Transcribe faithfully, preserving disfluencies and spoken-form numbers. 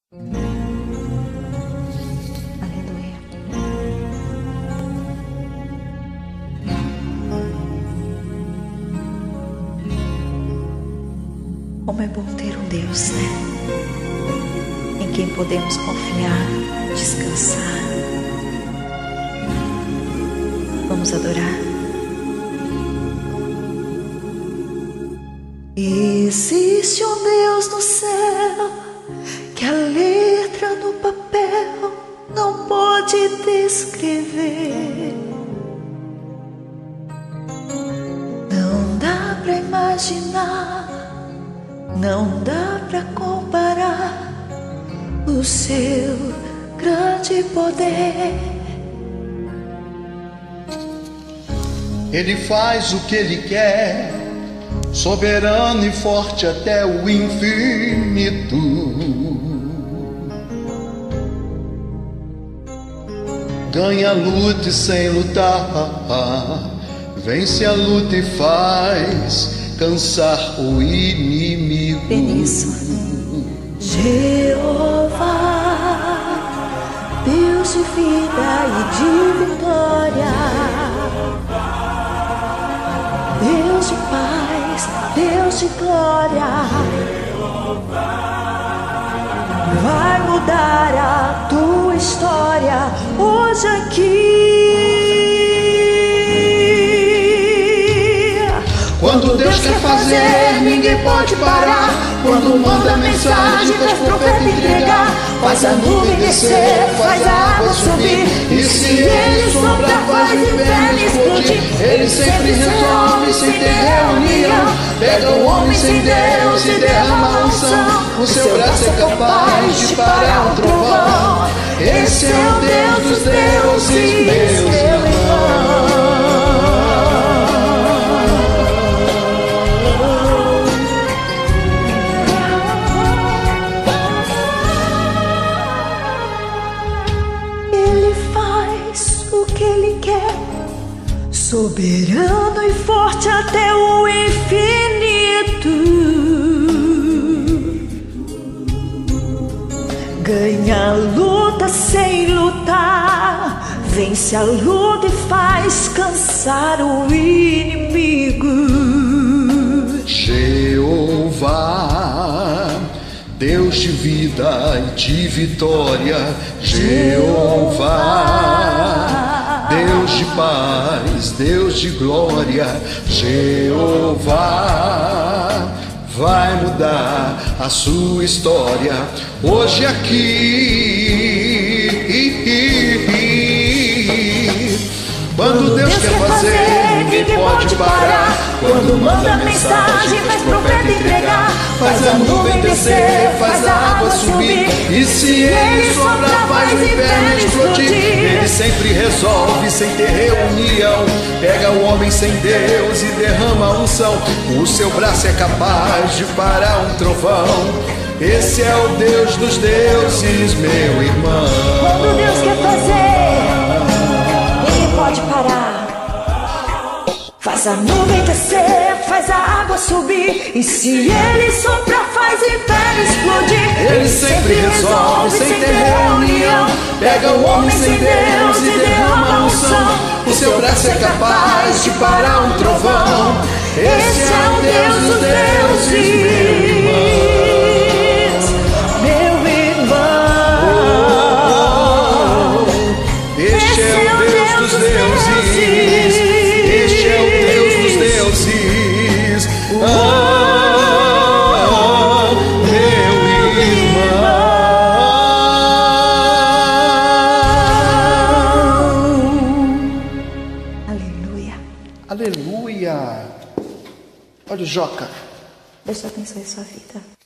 Aleluia. Como é bom ter um Deus, né? Em quem podemos confiar, descansar. Vamos adorar. Existe um Deus no céu que a letra no papel não pode descrever. Não dá pra imaginar, não dá pra comparar o seu grande poder. Ele faz o que Ele quer, soberano e forte até o infinito. Ganha a luta e sem lutar, vence a luta e faz cansar o inimigo. Benício. Jeová, Deus de vida e de vitória, Deus de paz, Deus de glória, vai mudar a tua história hoje aqui. Quando Deus quer fazer, ninguém pode parar. Quando manda mensagem, faz profeta entregar. Faz a nuvem descer, faz a água subir. E se Ele soprar, faz o inferno explodir. Ele sempre resolve sem ter reunião. Pega o homem sem Deus e derrama a unção. O seu braço é capaz de parar um trovão. Esse é o Deus dos deuses, meu irmão. Soberano e forte até o infinito, ganha a luta sem lutar, vence a luta e faz cansar o inimigo. Jeová, Deus de vida e de vitória. Jeová, Deus de paz, Deus de glória. Jeová, vai mudar a sua história hoje aqui. Quando Deus quer fazer, ninguém pode parar. Quando manda mensagem, faz profeta entregar. Faz a nuvem descer, faz a água subir. E se Ele soprar, faz o inferno explodir. Ele sempre resolve sem ter reunião. Pega o homem sem Deus e derrama a unção. O seu braço é capaz de parar um trovão. Esse é o Deus dos deuses, meu irmão. Quando Deus quer fazer, ninguém pode parar. Faz a nuvem descer, faz a água subir. E se Ele soprar, faz o inferno explodir. Ele sempre resolve sem ter reunião. Pega o homem sem Deus e derrama a unção. O seu braço é capaz de parar um trovão. Esse é o Deus dos deuses, meu irmão. Meu irmão, este é o Deus dos deuses. Este é o Deus dos deuses. Ah, meu irmão. aleluia. Aleluia. Olha o Joca. Deus abençoe a sua vida.